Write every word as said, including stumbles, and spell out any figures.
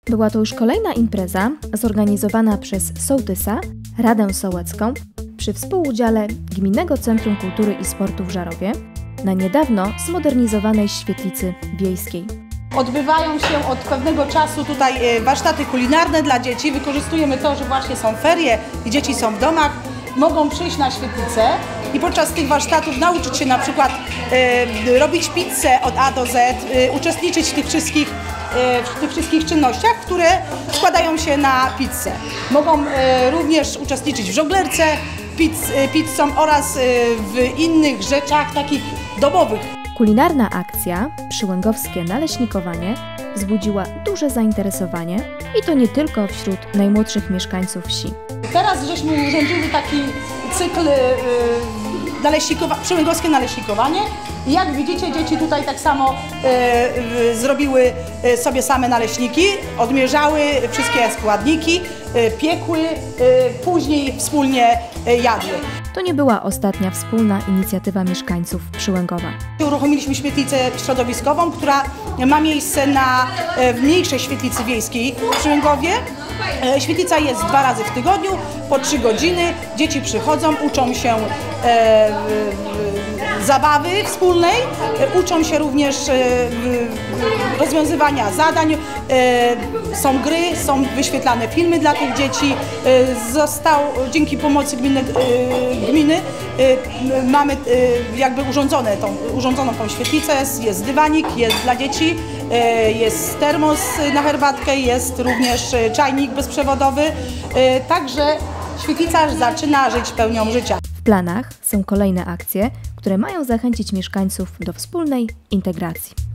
Była to już kolejna impreza zorganizowana przez sołtysa, Radę Sołecką przy współudziale Gminnego Centrum Kultury i Sportu w Żarowie na niedawno zmodernizowanej świetlicy wiejskiej. Odbywają się od pewnego czasu tutaj warsztaty kulinarne dla dzieci. Wykorzystujemy to, że właśnie są ferie i dzieci są w domach. Mogą przyjść na świetlicę i podczas tych warsztatów nauczyć się na przykład e, robić pizzę od A do Z, e, uczestniczyć w tych wszystkich, e, w tych wszystkich czynnościach, które składają się na pizzę. Mogą e, również uczestniczyć w żonglerce pizz, e, pizzą oraz e, w innych rzeczach takich domowych. Kulinarna akcja Przyłęgowskie Naleśnikowanie wzbudziła duże zainteresowanie i to nie tylko wśród najmłodszych mieszkańców wsi. Teraz żeśmy urządzili taki cykl yy, naleśnikowa przyłęgowskie naleśnikowanie i jak widzicie, dzieci tutaj tak samo yy, zrobiły sobie same naleśniki, odmierzały wszystkie składniki, yy, piekły, yy, później wspólnie yy, jadły. To nie była ostatnia wspólna inicjatywa mieszkańców Przyłęgowa. Uruchomiliśmy świetlicę środowiskową, która ma miejsce na w mniejszej świetlicy wiejskiej w Przyłęgowie. Świetlica jest dwa razy w tygodniu, po trzy godziny. Dzieci przychodzą, uczą się e, zabawy wspólnej, uczą się również e, rozwiązywania zadań. E, są gry, są wyświetlane filmy dla tych dzieci. E, został dzięki pomocy gminy, e, gminy e, mamy e, jakby urządzone tą, urządzoną tą świetlicę. Jest, jest dywanik, jest dla dzieci. Jest termos na herbatkę, jest również czajnik bezprzewodowy, także świetlica zaczyna żyć pełnią życia. W planach są kolejne akcje, które mają zachęcić mieszkańców do wspólnej integracji.